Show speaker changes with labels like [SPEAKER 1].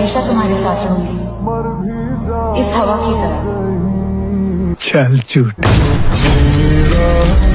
[SPEAKER 1] हमेशा तुम्हारे साथ रहूंगी, इस हवा की तरह।
[SPEAKER 2] चल झूठ।